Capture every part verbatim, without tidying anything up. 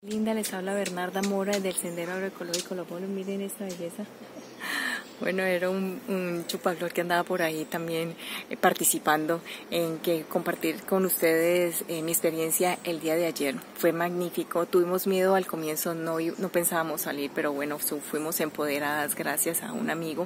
Linda, les habla Bernarda Mora del Sendero Agroecológico Los Bolos. Miren esta belleza. Bueno, era un, un chupaclor que andaba por ahí también eh, participando en que compartir con ustedes eh, mi experiencia el día de ayer. Fue magnífico, tuvimos miedo al comienzo, no, no pensábamos salir, pero bueno, fuimos empoderadas gracias a un amigo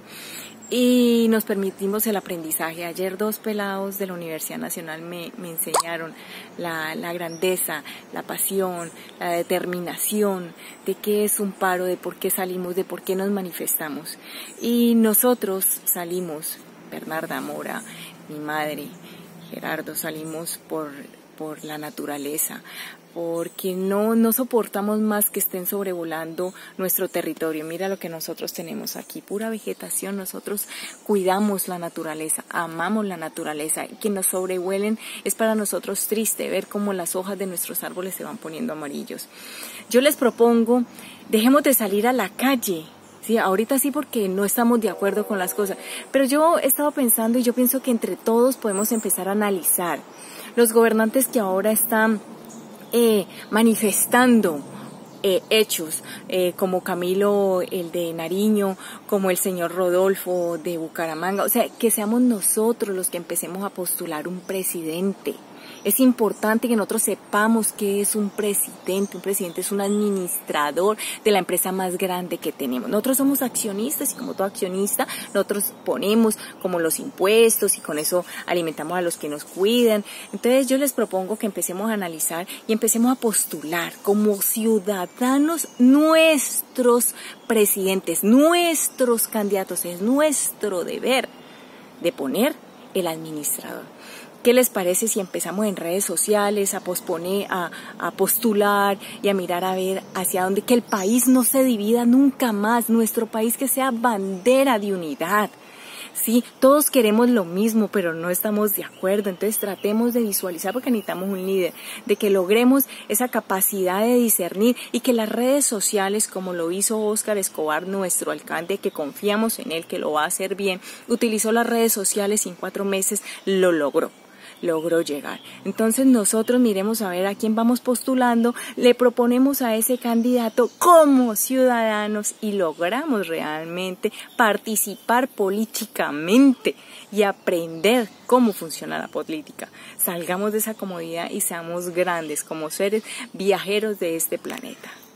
y nos permitimos el aprendizaje. Ayer dos pelados de la Universidad Nacional me, me enseñaron la, la grandeza, la pasión, la determinación de qué es un paro, de por qué salimos, de por qué nos manifestamos. Y nosotros salimos, Bernarda Mora, mi madre, Gerardo, salimos por, por la naturaleza, porque no, no soportamos más que estén sobrevolando nuestro territorio. Mira lo que nosotros tenemos aquí, pura vegetación. Nosotros cuidamos la naturaleza, amamos la naturaleza, y que nos sobrevuelen es para nosotros triste ver cómo las hojas de nuestros árboles se van poniendo amarillos. Yo les propongo, dejemos de salir a la calle. Sí, ahorita sí, porque no estamos de acuerdo con las cosas, pero yo he estado pensando y yo pienso que entre todos podemos empezar a analizar los gobernantes que ahora están eh, manifestando eh, hechos, eh, como Camilo, el de Nariño, como el señor Rodolfo de Bucaramanga. O sea, que seamos nosotros los que empecemos a postular un presidente. Es importante que nosotros sepamos qué es un presidente. Un presidente es un administrador de la empresa más grande que tenemos. Nosotros somos accionistas y como todo accionista, nosotros ponemos como los impuestos y con eso alimentamos a los que nos cuidan. Entonces yo les propongo que empecemos a analizar y empecemos a postular como ciudadanos nuestros presidentes, nuestros candidatos. Es nuestro deber de poner el administrador. ¿Qué les parece si empezamos en redes sociales a posponer, a, a postular y a mirar a ver hacia dónde, que el país no se divida nunca más, nuestro país que sea bandera de unidad? Sí, todos queremos lo mismo, pero no estamos de acuerdo. Entonces tratemos de visualizar, porque necesitamos un líder, de que logremos esa capacidad de discernir y que las redes sociales, como lo hizo Óscar Escobar, nuestro alcalde, que confiamos en él, que lo va a hacer bien, utilizó las redes sociales y en cuatro meses lo logró. logró llegar. Entonces nosotros miremos a ver a quién vamos postulando, le proponemos a ese candidato como ciudadanos y logramos realmente participar políticamente y aprender cómo funciona la política. Salgamos de esa comodidad y seamos grandes como seres viajeros de este planeta.